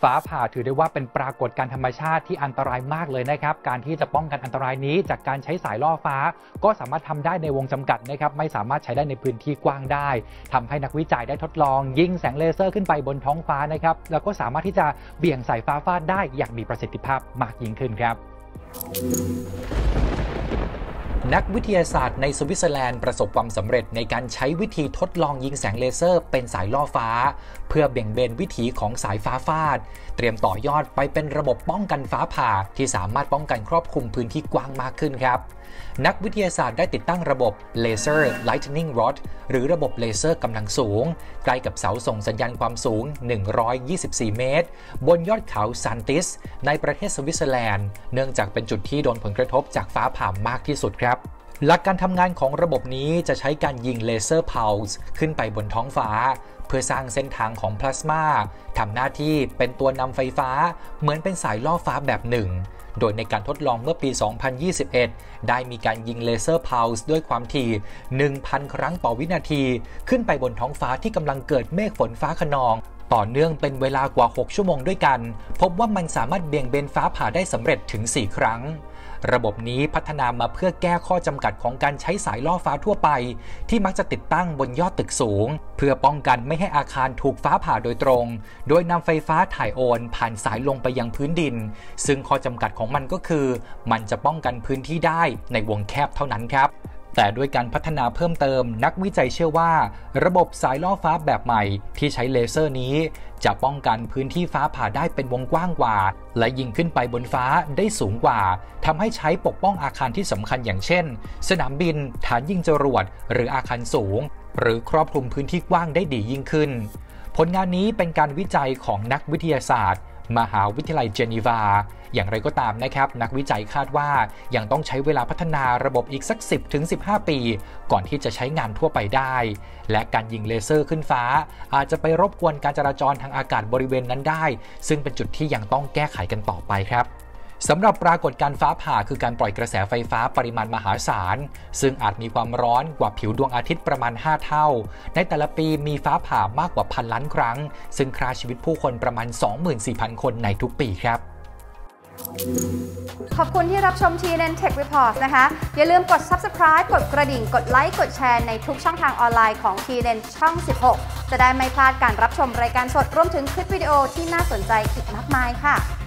ฟ้าผ่าถือได้ว่าเป็นปรากฏการณ์ธรรมชาติที่อันตรายมากเลยนะครับการที่จะป้องกันอันตรายนี้จากการใช้สายล่อฟ้าก็สามารถทำได้ในวงจำกัดนะครับไม่สามารถใช้ได้ในพื้นที่กว้างได้ทำให้นักวิจัยได้ทดลองยิงแสงเลเซอร์ขึ้นไปบนท้องฟ้านะครับแล้วก็สามารถที่จะเบี่ยงสายฟ้าฟาดได้อย่างมีประสิทธิภาพมากยิ่งขึ้นครับนักวิทยาศาสตร์ในสวิตเซอร์แลนด์ประสบความสำเร็จในการใช้วิธีทดลองยิงแสงเลเซอร์เป็นสายล่อฟ้าเพื่อเบี่ยงเบนวิถีของสายฟ้าฟาดเตรียมต่อยอดไปเป็นระบบป้องกันฟ้าผ่าที่สามารถป้องกันครอบคลุมพื้นที่กว้างมากขึ้นครับนักวิทยาศาสตร์ได้ติดตั้งระบบ Laser Lightning Rod หรือระบบเลเซอร์กำลังสูงใกล้กับเสาส่งสัญญาณความสูง124 เมตรบนยอดเขาซันติสในประเทศสวิตเซอร์แลนด์เนื่องจากเป็นจุดที่โดนผลกระทบจากฟ้าผ่ามากที่สุดครับหลักการทำงานของระบบนี้จะใช้การยิงเลเซอร์พัลส์ขึ้นไปบนท้องฟ้าเพื่อสร้างเส้นทางของพลาสมาทำหน้าที่เป็นตัวนำไฟฟ้าเหมือนเป็นสายล่อฟ้าแบบหนึ่งโดยในการทดลองเมื่อปี 2021 ได้มีการยิงเลเซอร์พัลส์ด้วยความถี่ 1,000 ครั้งต่อวินาทีขึ้นไปบนท้องฟ้าที่กำลังเกิดเมฆฝนฟ้าคะนองต่อเนื่องเป็นเวลากว่า 6 ชั่วโมงด้วยกันพบว่ามันสามารถเบี่ยงเบนฟ้าผ่าได้สำเร็จถึง 4 ครั้งระบบนี้พัฒนามาเพื่อแก้ข้อจำกัดของการใช้สายล่อฟ้าทั่วไปที่มักจะติดตั้งบนยอดตึกสูงเพื่อป้องกันไม่ให้อาคารถูกฟ้าผ่าโดยตรงโดยนำไฟฟ้าถ่ายโอนผ่านสายลงไปยังพื้นดินซึ่งข้อจำกัดของมันก็คือมันจะป้องกันพื้นที่ได้ในวงแคบเท่านั้นครับแต่ด้วยการพัฒนาเพิ่มเติมนักวิจัยเชื่อว่าระบบสายล่อฟ้าแบบใหม่ที่ใช้เลเซอร์นี้จะป้องกันพื้นที่ฟ้าผ่าได้เป็นวงกว้างกว่าและยิงขึ้นไปบนฟ้าได้สูงกว่าทำให้ใช้ปกป้องอาคารที่สำคัญอย่างเช่นสนามบินฐานยิงจรวดหรืออาคารสูงหรือครอบคลุมพื้นที่กว้างได้ดียิ่งขึ้นผลงานนี้เป็นการวิจัยของนักวิทยาศาสตร์มหาวิทยาลัยเจนีวาอย่างไรก็ตามนะครับนักวิจัยคาดว่ายังต้องใช้เวลาพัฒนาระบบอีกสัก 10-15 ปีก่อนที่จะใช้งานทั่วไปได้และการยิงเลเซอร์ขึ้นฟ้าอาจจะไปรบกวนการจราจรทางอากาศบริเวณนั้นได้ซึ่งเป็นจุดที่ยังต้องแก้ไขกันต่อไปครับสำหรับปรากฏการณ์ฟ้าผ่าคือการปล่อยกระแสไฟฟ้าปริมาณมหาศาลซึ่งอาจมีความร้อนกว่าผิวดวงอาทิตย์ประมาณ 5 เท่าในแต่ละปีมีฟ้าผ่ามากกว่า1,000 ล้านครั้งซึ่งฆ่าชีวิตผู้คนประมาณ 24,000 คนในทุกปีครับขอบคุณที่รับชม TNN Tech Report นะคะอย่าลืมกด Subscribe กดกระดิ่งกดไลค์กดแชร์ในทุกช่องทางออนไลน์ของ TNN ช่อง 16 จะได้ไม่พลาดการรับชมรายการสดรวมถึงคลิปวิดีโอที่น่าสนใจอีกมากมายค่ะ